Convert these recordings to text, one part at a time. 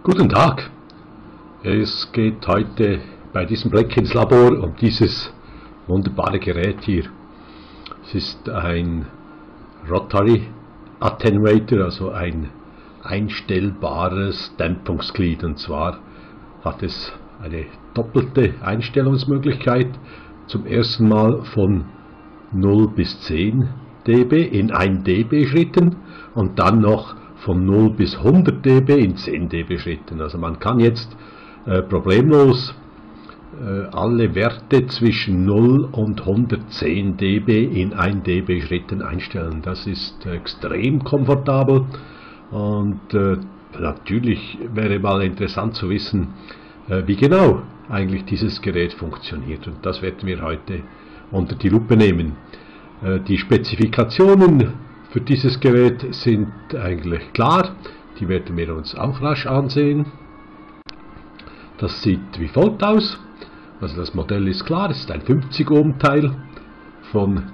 Guten Tag! Es geht heute bei diesem Blick ins Labor um dieses wunderbare Gerät hier. Es ist ein Rotary Attenuator, also ein einstellbares Dämpfungsglied. Und zwar hat es eine doppelte Einstellungsmöglichkeit. Zum ersten Mal von 0 bis 10 dB in 1 dB Schritten und dann noch von 0 bis 100 dB in 10 dB Schritten. Also man kann jetzt problemlos alle Werte zwischen 0 und 110 dB in 1 dB Schritten einstellen. Das ist extrem komfortabel und natürlich wäre mal interessant zu wissen, wie genau eigentlich dieses Gerät funktioniert. Und das werden wir heute unter die Lupe nehmen. Die Spezifikationen für dieses Gerät sind eigentlich klar, die werden wir uns auch rasch ansehen. Das sieht wie folgt aus. Also das Modell ist klar, es ist ein 50 Ohm Teil von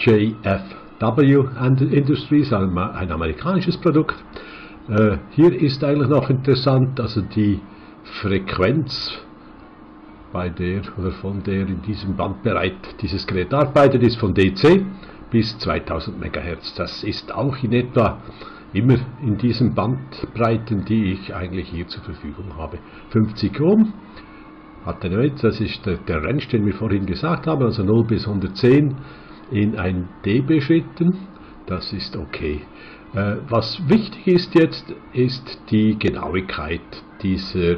JFW Industries, ein amerikanisches Produkt. Hier ist eigentlich noch interessant, also die Frequenz, bei der oder von der in diesem Bandbereich dieses Gerät arbeitet, ist von DC bis 2000 MHz. Das ist auch in etwa immer in diesen Bandbreiten, die ich eigentlich hier zur Verfügung habe. 50 Ohm, das ist der Range, den wir vorhin gesagt haben, also 0 bis 110 in 1 dB Schritten. Das ist okay. Was wichtig ist jetzt, ist die Genauigkeit dieser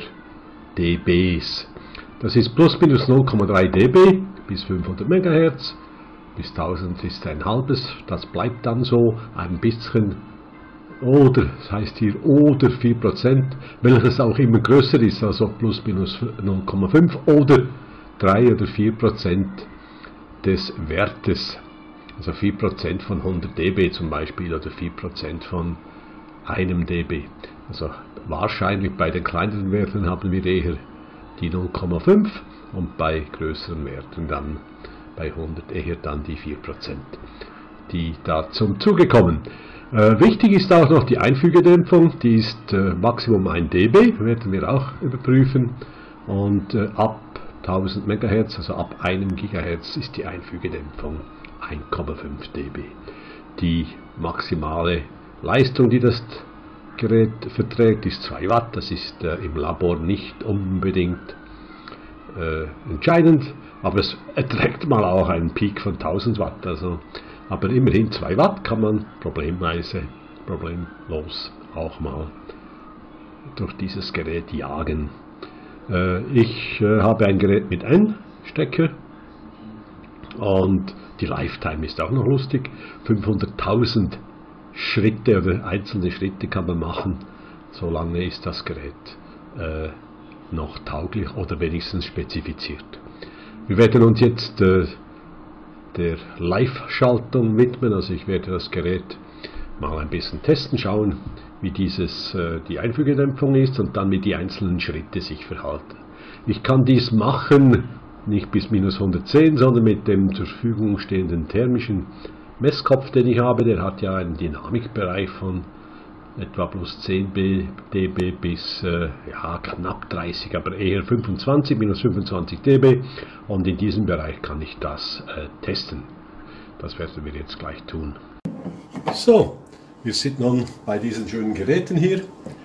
dBs. Das ist plus minus 0,3 dB bis 500 MHz. Bis 1000 ist ein halbes, das bleibt dann so ein bisschen, oder, das heißt hier, oder 4%, welches auch immer größer ist, also plus minus 0,5 oder 3 oder 4% des Wertes, also 4% von 100 dB zum Beispiel oder 4% von einem dB. Also wahrscheinlich bei den kleineren Werten haben wir eher die 0,5 und bei größeren Werten dann bei 100 eher dann die 4%, die da zum Zuge kommen. Wichtig ist auch noch die Einfügedämpfung, die ist Maximum 1 dB, werden wir auch überprüfen, und ab 1000 MHz, also ab 1 GHz ist die Einfügedämpfung 1,5 dB. Die maximale Leistung, die das Gerät verträgt, ist 2 Watt, das ist im Labor nicht unbedingt entscheidend, aber es erträgt mal auch einen Peak von 1000 Watt, also, aber immerhin 2 Watt kann man problemlos auch mal durch dieses Gerät jagen. Ich habe ein Gerät mit N-Stecker und die Lifetime ist auch noch lustig, 500.000 Schritte oder einzelne Schritte kann man machen, solange ist das Gerät noch tauglich oder wenigstens spezifiziert. Wir werden uns jetzt der Live-Schaltung widmen, also ich werde das Gerät mal ein bisschen testen, schauen, wie die Einfügedämpfung ist und dann wie die einzelnen Schritte sich verhalten. Ich kann dies machen, nicht bis minus 110, sondern mit dem zur Verfügung stehenden thermischen Messkopf, den ich habe. Der hat ja einen Dynamikbereich von etwa plus 10 dB bis ja, knapp 30, aber eher 25, minus 25 dB, und in diesem Bereich kann ich das testen. Das werden wir jetzt gleich tun. So, wir sind nun bei diesen schönen Geräten hier.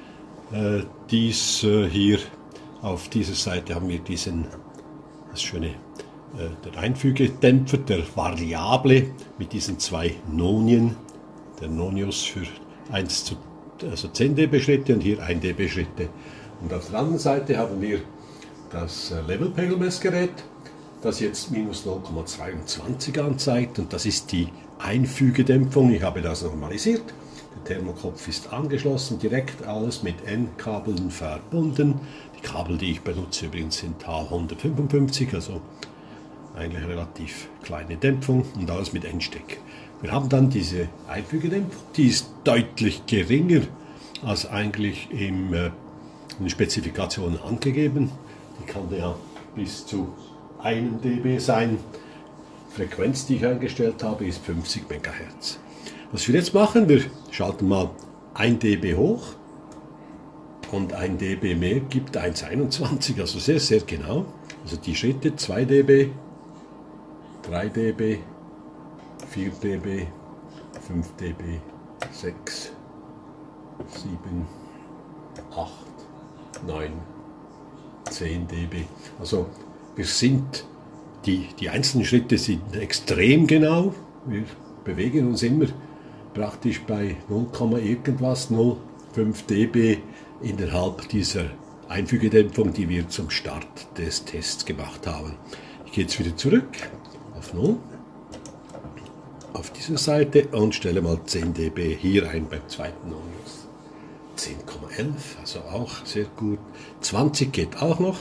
Hier auf dieser Seite haben wir das schöne, der Einfügedämpfer, der Variable mit diesen 2 Nonien, der Nonius für 10 dB Schritte und hier 1 dB Schritte. Und auf der anderen Seite haben wir das Level-Pegel-Messgerät, das jetzt minus 0,22 anzeigt, und das ist die Einfügedämpfung. Ich habe das normalisiert. Der Thermokopf ist angeschlossen, direkt alles mit N-Kabeln verbunden. Die Kabel, die ich benutze übrigens, sind H155, also eigentlich relativ kleine Dämpfung, und alles mit N-Stecker. Wir haben dann diese Einfügedämpfung, die ist deutlich geringer als eigentlich in den Spezifikationen angegeben. Die kann ja bis zu 1 dB sein. Die Frequenz, die ich eingestellt habe, ist 50 MHz. Was wir jetzt machen, wir schalten mal 1 dB hoch Und 1 dB mehr gibt 1,21, also sehr, sehr genau. Also die Schritte 2 dB, 3 dB, 4 dB, 5 dB, 6, 7, 8, 9, 10 dB. Also wir sind, die einzelnen Schritte sind extrem genau. Wir bewegen uns immer praktisch bei 0, irgendwas, 0,5 dB innerhalb dieser Einfügedämpfung, die wir zum Start des Tests gemacht haben. Ich gehe jetzt wieder zurück auf 0, auf dieser Seite und stelle mal 10 dB hier ein beim zweiten Nonius. 10,11, also auch sehr gut. 20 geht auch noch.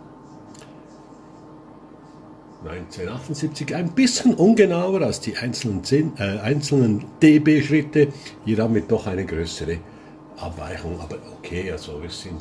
1978, ein bisschen ungenauer als die einzelnen dB-Schritte. Hier haben wir doch eine größere Abweichung, aber okay, also wir sind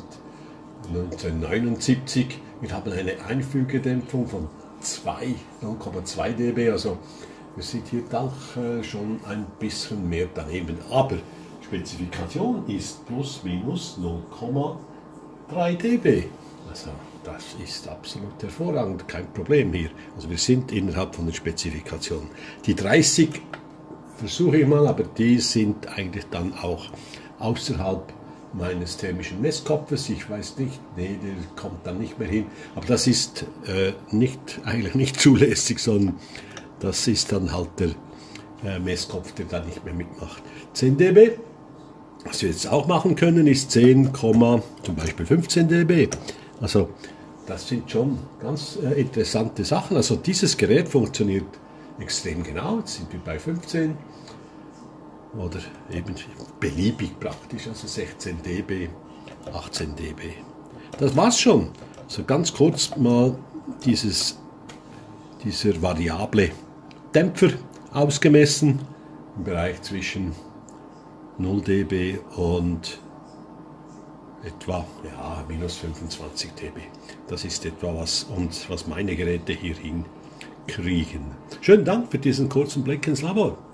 1979, wir haben eine Einfügedämpfung von 0,2 dB, also wir sind hier doch schon ein bisschen mehr daneben, aber Spezifikation ist plus minus 0,3 dB, also das ist absolut hervorragend, kein Problem hier. Also wir sind innerhalb von der Spezifikation. Die 30 versuche ich mal, aber die sind eigentlich dann auch außerhalb meines thermischen Messkopfes. Ich weiß nicht, nee, der kommt dann nicht mehr hin. Aber das ist eigentlich nicht zulässig, sondern das ist dann halt der Messkopf, der da nicht mehr mitmacht. 10 dB, was wir jetzt auch machen können, ist 10, zum Beispiel 15 dB. Also das sind schon ganz interessante Sachen. Also dieses Gerät funktioniert extrem genau. Jetzt sind wir bei 15 oder eben beliebig praktisch, also 16 dB, 18 dB. Das war's schon. Also ganz kurz mal dieser variable Dämpfer ausgemessen im Bereich zwischen 0 dB und etwa minus 25 dB. Das ist etwa was meine Geräte hier hinkriegen. Schönen Dank für diesen kurzen Blick ins Labor.